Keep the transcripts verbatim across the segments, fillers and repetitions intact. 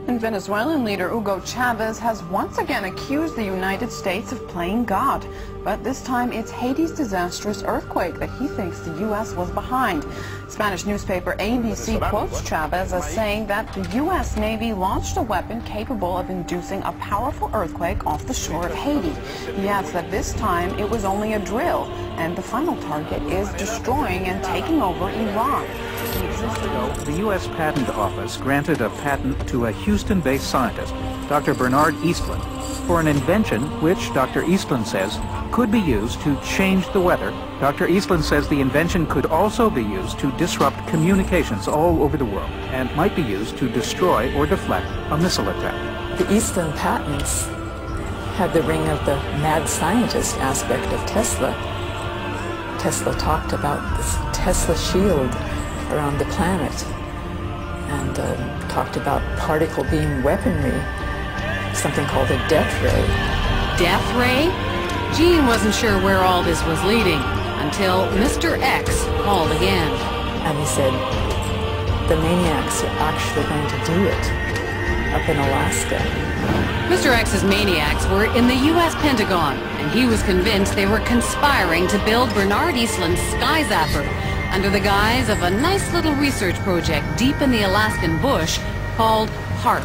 And Venezuelan leader Hugo Chavez has once again accused the United States of playing God. But this time it's Haiti's disastrous earthquake that he thinks the U S was behind. Spanish newspaper A B C quotes Chavez as saying that the U S Navy launched a weapon capable of inducing a powerful earthquake off the shore of Haiti. He adds that this time it was only a drill, and the final target is destroying and taking over Iran. The U S Patent Office granted a patent to a Houston-based scientist, Doctor Bernard Eastland, for an invention which Doctor Eastland says could be used to change the weather. Doctor Eastland says the invention could also be used to disrupt communications all over the world and might be used to destroy or deflect a missile attack. The Eastland patents had the ring of the mad scientist aspect of Tesla. Tesla talked about this Tesla shield around the planet and uh, talked about particle beam weaponry, something called a death ray. Death ray? Gene wasn't sure where all this was leading until Mister X called again. And he said, the maniacs are actually going to do it up in Alaska. Mister X's maniacs were in the U S Pentagon, and he was convinced they were conspiring to build Bernard Eastland's Sky Zapper under the guise of a nice little research project deep in the Alaskan bush called HAARP.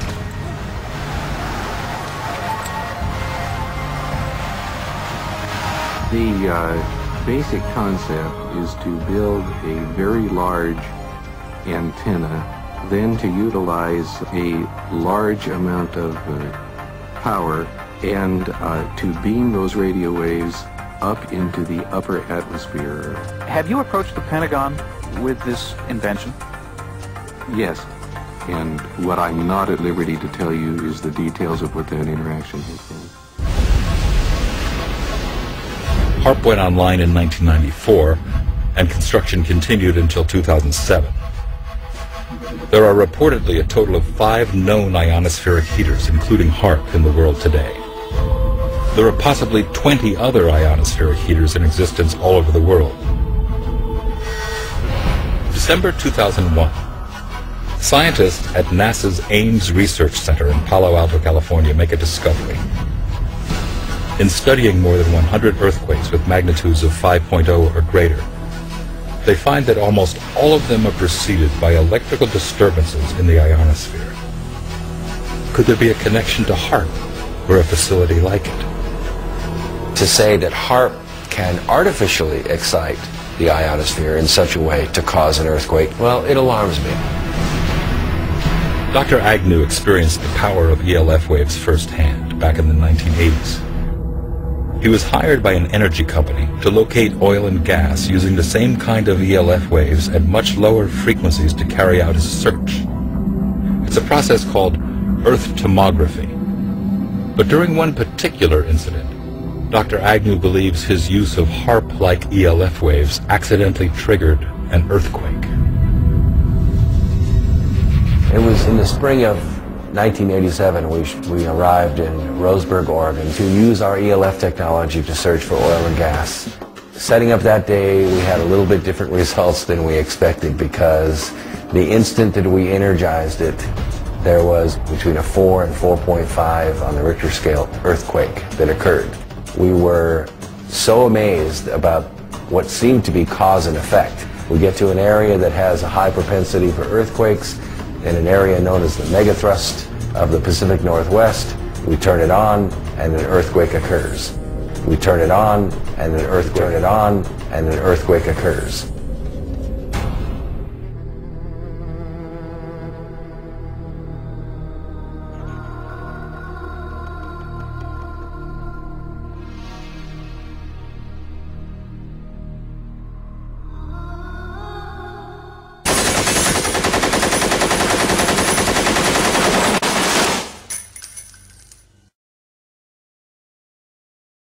The uh, basic concept is to build a very large antenna, then to utilize a large amount of uh, power and uh, to beam those radio waves up into the upper atmosphere. Have you approached the Pentagon with this invention? Yes, and what I'm not at liberty to tell you is the details of what that interaction has been. HAARP went online in nineteen ninety-four, and construction continued until two thousand seven. There are reportedly a total of five known ionospheric heaters, including HAARP, in the world today. There are possibly twenty other ionospheric heaters in existence all over the world. December two thousand one. Scientists at NASA's Ames Research Center in Palo Alto, California, make a discovery. In studying more than one hundred earthquakes with magnitudes of five point oh or greater, they find that almost all of them are preceded by electrical disturbances in the ionosphere. Could there be a connection to HAARP or a facility like it? To say that HAARP can artificially excite the ionosphere in such a way to cause an earthquake, well, it alarms me. Doctor Agnew experienced the power of E L F waves firsthand back in the nineteen eighties. He was hired by an energy company to locate oil and gas using the same kind of E L F waves at much lower frequencies to carry out his search. It's a process called earth tomography. But during one particular incident, Doctor Agnew believes his use of HAARP-like E L F waves accidentally triggered an earthquake. It was in the spring of nineteen eighty-seven we, we arrived in Roseburg, Oregon to use our E L F technology to search for oil and gas. Setting up that day, we had a little bit different results than we expected because the instant that we energized it, there was between a four and four point five on the Richter scale earthquake that occurred. We were so amazed about what seemed to be cause and effect. We get to an area that has a high propensity for earthquakes in an area known as the megathrust of the Pacific Northwest. We turn it on and an earthquake occurs. We turn it on and an earthquake, turn it on and an earthquake occurs.